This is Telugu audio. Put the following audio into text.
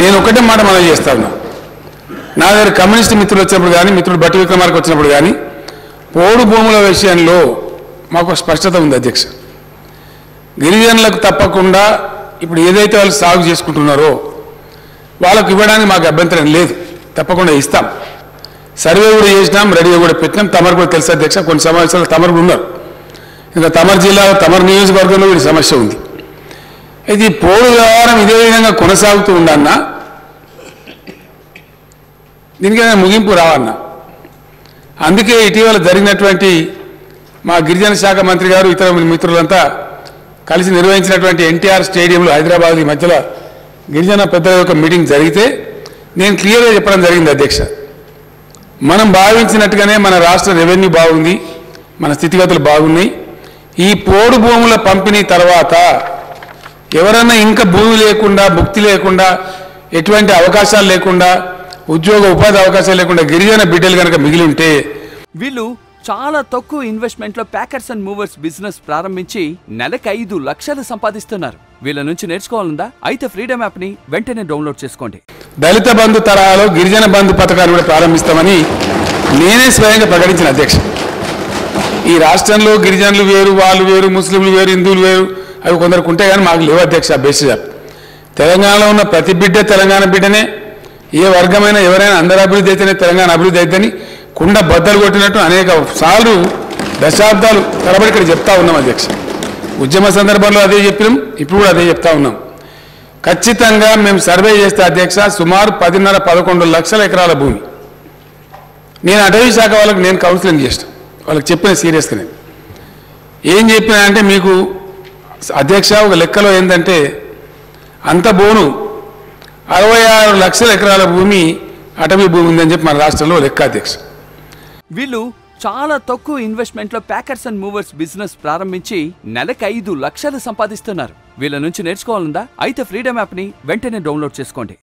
నేను ఒకటే మాట మనం చేస్తా ఉన్నా, నా దగ్గర కమ్యూనిస్ట్ మిత్రులు వచ్చినప్పుడు కానీ, మిత్రుడు బట్టి విక్రమార్క వచ్చినప్పుడు కానీ, పోడు భూముల విషయంలో మాకు స్పష్టత ఉంది అధ్యక్ష. గిరిజనులకు తప్పకుండా ఇప్పుడు ఏదైతే వాళ్ళు సాగు చేసుకుంటున్నారో వాళ్ళకు ఇవ్వడానికి మాకు అభ్యంతరం లేదు, తప్పకుండా ఇస్తాం. సర్వే కూడా చేసినాం, రెడీగా కూడా పెట్టినాం. తమరు కూడా తెలుసు అధ్యక్ష, కొన్ని సమావేశాలు తమరు కూడా ఉన్నారు. ఇంకా తమరు జిల్లాలో తమరు నియోజకవర్గంలో ఈ సమస్య ఉంది. అయితే ఈ పోడు వ్యవహారం ఇదే విధంగా కొనసాగుతూ ఉండన్నా, దీనికైనా ముగింపు రావన్నా. అందుకే ఇటీవల జరిగినటువంటి మా గిరిజన శాఖ మంత్రి గారు ఇతర మిత్రులంతా కలిసి నిర్వహించినటువంటి ఎన్టీఆర్ స్టేడియంలో హైదరాబాద్ ఈ మధ్యలో గిరిజన పెద్దల యొక్క మీటింగ్ జరిగితే నేను క్లియర్గా చెప్పడం జరిగింది అధ్యక్ష. మనం భావించినట్టుగానే మన రాష్ట్ర రెవెన్యూ బాగుంది, మన స్థితిగతులు బాగున్నాయి. ఈ పోడు భూముల పంపిణీ తర్వాత ఎవరన్నా ఇంకా భూమి లేకుండా, భుక్తి లేకుండా, ఎటువంటి అవకాశాలు లేకుండా, ఉద్యోగ ఉపాధి అవకాశాలు లేకుండా గిరిజన బిడ్డలు కనుక మిగిలి ఉంటే, వీళ్ళు చాలా తక్కువ ఇన్వెస్ట్మెంట్ లో ప్యాకర్స్ అండ్ మూవర్స్ బిజినెస్ ప్రారంభించి నెలకు 5 లక్షలు సంపాదిస్తున్నారు. వీళ్ళ నుంచి నేర్చుకోవాలందా? అయితే ఫ్రీడమ్ యాప్ ని వెంటనే డౌన్లోడ్ చేసుకోండి. దళిత బంధు తరహాలో గిరిజన బంధు పథకాన్ని కూడా ప్రారంభిస్తామని నేనే స్వయంగా ప్రకటించిన అధ్యక్ష. ఈ రాష్ట్రంలో గిరిజనులు వేరు, వాళ్ళు వేరు, ముస్లింలు వేరు, హిందువులు వేరు, అవి కొందరికి ఉంటే కానీ మాకు లేవు అధ్యక్ష. బేసిస్ తెలంగాణలో ఉన్న ప్రతి బిడ్డ తెలంగాణ బిడ్డనే. ఏ వర్గమైనా ఎవరైనా అందరి అభివృద్ధి అయితేనే తెలంగాణ అభివృద్ధి అయితేని కుండ బద్దలు కొట్టినట్టు అనేక సార్లు దశాబ్దాలు తరబడి ఇక్కడ చెప్తా ఉన్నాం అధ్యక్ష. ఉద్యమ సందర్భంలో అదే చెప్పినాం, ఇప్పుడు కూడా అదే చెప్తా ఉన్నాం. ఖచ్చితంగా మేము సర్వే చేస్తే అధ్యక్ష సుమారు 10.5-11 లక్షల ఎకరాల భూమి. నేను అటవీ శాఖ వాళ్ళకి నేను కౌన్సిలింగ్ చేస్తాను, వాళ్ళకి చెప్పిన సీరియస్గానే ఏం చెప్పినా అంటే, మీకు అధ్యక్ష ఒక లెక్కలో ఏంటంటే అంత బోను 66 లక్షల ఎకరాల భూమి అటవీ భూమి ఉందని చెప్పి మన రాష్ట్రంలో లెక్క అధ్యక్ష. వీళ్ళు చాలా తక్కువ ఇన్వెస్ట్మెంట్ లో ప్యాకర్స్ అండ్ మూవర్స్ బిజినెస్ ప్రారంభించి నెలకు 5 లక్షలు సంపాదిస్తున్నారు. వీళ్ళ నుంచి నేర్చుకోవాలందా? అయితే ఫ్రీడమ్ యాప్ ని వెంటనే డౌన్లోడ్ చేసుకోండి.